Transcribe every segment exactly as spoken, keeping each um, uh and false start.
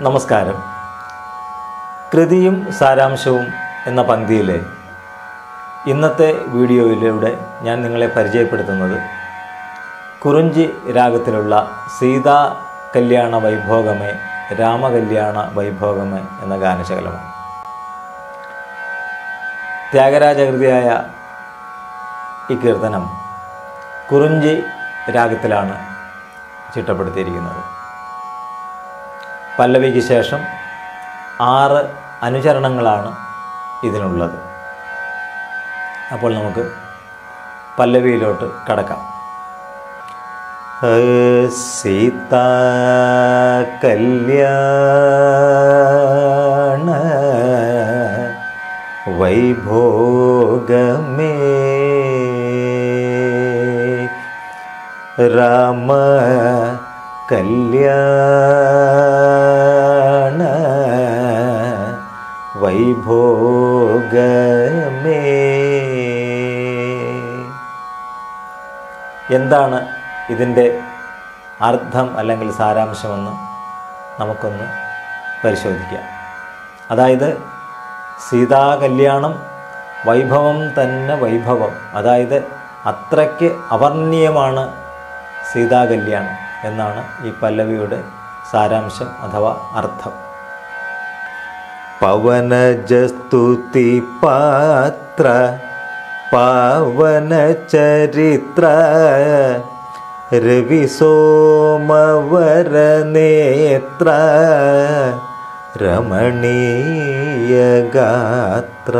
നമസ്കാരം. കൃതിയും സാരാംശവും എന്ന പങ്ക്തിയിലെ ഇന്നത്തെ വീഡിയോയിലൂടെ ഞാൻ നിങ്ങളെ പരിചയപ്പെടുത്തുന്നത് കുറിഞ്ചി രാഗത്തിലുള്ള സീതാ കല്യാണ വൈഭോഗമേ രാമകല്യാണ വൈഭോഗമേ എന്ന ഗാനശകലമാണ്. ത്യാഗരാജകൃതിയായ ഈ കീർത്തനം കുറിഞ്ചി രാഗത്തിലാണ് ചിട്ടപ്പെടുത്തിയിരിക്കുന്നത്. പല്ലവിക്ക് ശേഷം ആറ് അനുചരണങ്ങളാണ് ഇതിനുള്ളത്. അപ്പോൾ നമുക്ക് പല്ലവിയിലോട്ട് കടക്കാം. സീതാ കല്യാണ വൈഭോഗമേ രാമ കല്യാണ വൈഭോഗമേ. എന്താണ് ഇതിൻ്റെ അർത്ഥം അല്ലെങ്കിൽ സാരാംശമെന്ന് നമുക്കൊന്ന് പരിശോധിക്കാം. അതായത് സീതാ കല്യാണം വൈഭവം തന്നെ വൈഭവം, അതായത് അത്രയ്ക്ക് അവർണ്ണീയമാണ് സീതാ കല്യാണം എന്നാണ് ഈ പല്ലവിയുടെ സാരാംശം അഥവാ അർത്ഥം. പവനജസ്തുതി പാത്ര പാവന ചരിത്ര രവിസോമവര നേത്ര രമണീയ ഗാത്ര.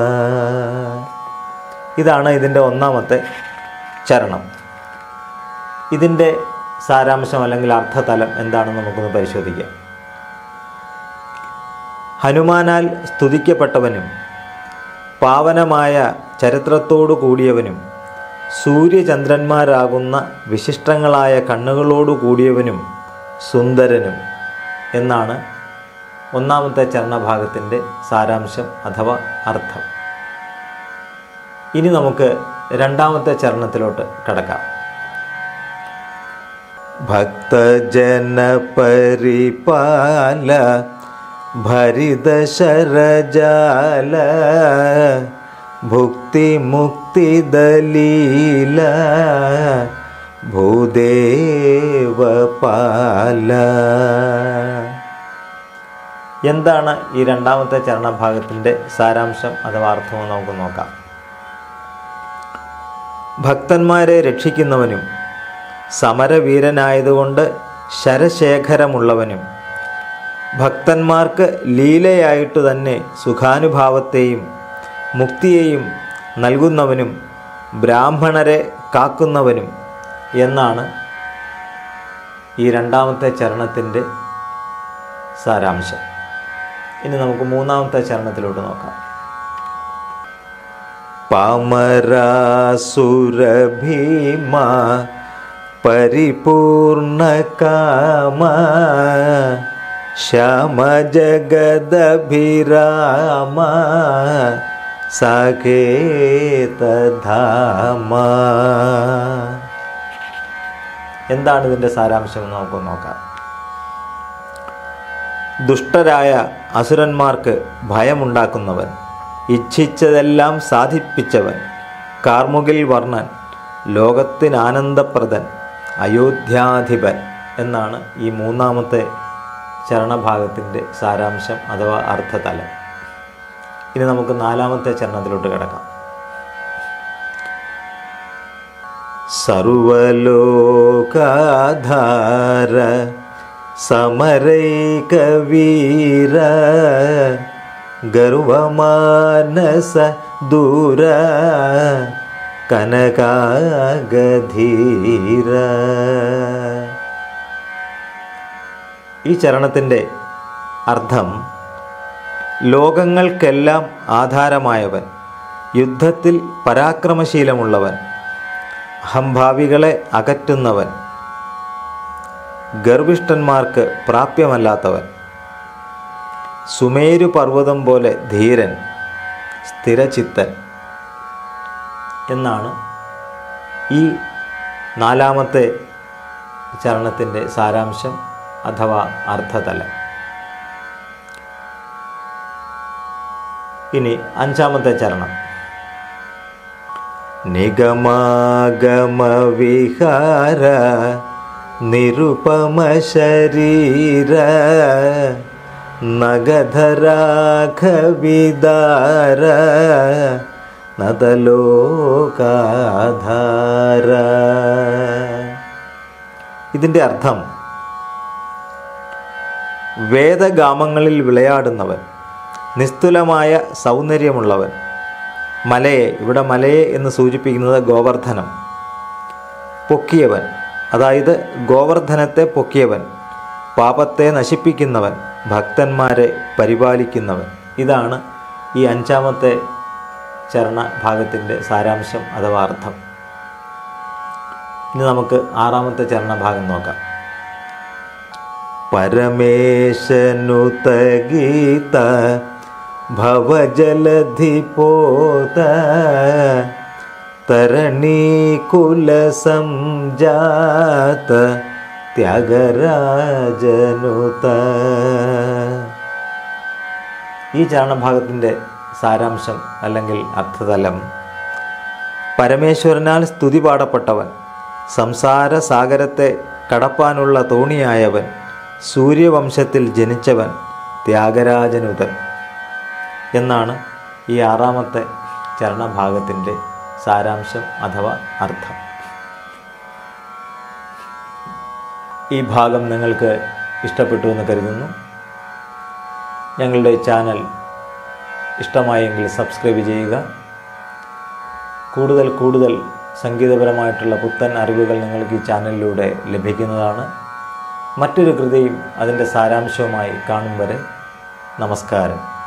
ഇതാണ് ഇതിൻ്റെ ഒന്നാമത്തെ ചരണം. ഇതിൻ്റെ സാരാംശം അല്ലെങ്കിൽ അർത്ഥതലം എന്താണെന്ന് നമുക്കൊന്ന് പരിശോധിക്കാം. ഹനുമാനാൽ സ്തുതിക്കപ്പെട്ടവനും പാവനമായ ചരിത്രത്തോടു കൂടിയവനും സൂര്യചന്ദ്രന്മാരാകുന്ന വിശിഷ്ടങ്ങളായ കണ്ണുകളോടു കൂടിയവനും സുന്ദരനും എന്നാണ് ഒന്നാമത്തെ ചരണഭാഗത്തിൻ്റെ സാരാംശം അഥവാ അർത്ഥം. ഇനി നമുക്ക് രണ്ടാമത്തെ ചരണത്തിലോട്ട് കടക്കാം. ഭക്തജന പരിപാല ഭരിത ശരജാല ഭുക്തി മുക്തി ദലീല ഭൂദേവ പാല. എന്താണ് ഈ രണ്ടാമത്തെ ചരണഭാഗത്തിൻ്റെ സാരാംശം അഥവാ അർത്ഥമെന്ന് നമുക്ക് നോക്കാം. ഭക്തന്മാരെ രക്ഷിക്കുന്നവനും സമരവീരനായതുകൊണ്ട് ശരശേഖരമുള്ളവനും ഭക്തന്മാർക്ക് ലീലയായിട്ടു തന്നെ സുഖാനുഭാവത്തെയും മുക്തിയെയും നൽകുന്നവനും ബ്രാഹ്മണരെ കാക്കുന്നവനും എന്നാണ് ഈ രണ്ടാമത്തെ ചരണത്തിൻ്റെ സാരാംശം. ഇനി നമുക്ക് മൂന്നാമത്തെ ചരണത്തിലോട്ട് നോക്കാം. പാമരാസുരഭീമ പരിപൂർണ കാമ ശ്യാമ ജഗദഭിരാമ സാകേതധാമ. എന്താണ് ഇതിൻ്റെ സാരാംശം എന്ന് നമുക്ക് നോക്കാം. ദുഷ്ടരായ അസുരന്മാർക്ക് ഭയമുണ്ടാക്കുന്നവൻ, ഇച്ഛിച്ചതെല്ലാം സാധിപ്പിച്ചവൻ, കാർമുകിൽ വർണ്ണൻ, ലോകത്തിനാനന്ദപ്രദൻ, അയോധ്യാധിപൻ എന്നാണ് ഈ മൂന്നാമത്തെ ചരണഭാഗത്തിൻ്റെ സാരാംശം അഥവാ അർത്ഥതലം. ഇനി നമുക്ക് നാലാമത്തെ ചരണത്തിലോട്ട് കിടക്കാം. സർവലോകാധാര സമരൈകവീര ഗർവമാനസ ദൂര കനകാഗധീര. ഈ ചരണത്തിൻ്റെ അർത്ഥം ലോകങ്ങൾക്കെല്ലാം ആധാരമായവൻ, യുദ്ധത്തിൽ പരാക്രമശീലമുള്ളവൻ, അഹംഭാവികളെ അകറ്റുന്നവൻ, ഗർവിഷ്ഠന്മാർക്ക് പ്രാപ്യമല്ലാത്തവൻ, സുമേരു പർവ്വതം പോലെ ധീരൻ, സ്ഥിരചിത്തൻ എന്നാണ് ഈ നാലാമത്തെ ചരണത്തിൻ്റെ സാരാംശം അഥവാ അർത്ഥതലം. ഇനി അഞ്ചാമത്തെ ചരണം. നിഗമാഗമ വിഹാര നിരുപമ ശരീര നഗധരാഘവിദാര നദലോകാധാര. ഇതിൻ്റെ അർത്ഥം വേദഗാമങ്ങളിൽ വിളയാടുന്നവൻ, നിസ്തുലമായ സൗന്ദര്യമുള്ളവൻ. മലയെ, ഇവിടെ മലയെ എന്ന് സൂചിപ്പിക്കുന്നത് ഗോവർദ്ധനം, പൊക്കിയവൻ, അതായത് ഗോവർദ്ധനത്തെ പൊക്കിയവൻ, പാപത്തെ നശിപ്പിക്കുന്നവൻ, ഭക്തന്മാരെ പരിപാലിക്കുന്നവൻ. ഇതാണ് ഈ അഞ്ചാമത്തെ ചരണഭാഗത്തിൻ്റെ സാരാംശം അഥവാ അർത്ഥം. ഇനി നമുക്ക് ആറാമത്തെ ചരണഭാഗം നോക്കാം. പരമേശനുത ഗീത ഭവജലധിപോത തരണീകുല സംജാത ത്യാഗരാജനുത. ഈ ചരണഭാഗത്തിൻ്റെ സാരാംശം അല്ലെങ്കിൽ അർത്ഥതലം: പരമേശ്വരനാൽ സ്തുതി പാടപ്പെട്ടവൻ, സംസാര സാഗരത്തെ കടപ്പാനുള്ള തോണിയായവൻ, സൂര്യവംശത്തിൽ ജനിച്ചവൻ, ത്യാഗരാജനുതൻ എന്നാണ് ഈ ആറാമത്തെ ചരണഭാഗത്തിൻ്റെ സാരാംശം അഥവാ അർത്ഥം. ഈ ഭാഗം നിങ്ങൾക്ക് ഇഷ്ടപ്പെട്ടു എന്ന് കരുതുന്നു. ഞങ്ങളുടെ ചാനൽ ഇഷ്ടമായെങ്കിൽ സബ്സ്ക്രൈബ് ചെയ്യുക. കൂടുതൽ കൂടുതൽ സംഗീതപരമായിട്ടുള്ള പുത്തൻ അറിവുകൾ നിങ്ങൾക്ക് ഈ ചാനലിലൂടെ ലഭിക്കുന്നതാണ്. മറ്റൊരു കൃതിയും അതിൻ്റെ സാരാംശവുമായി കാണും വരെ നമസ്കാരം.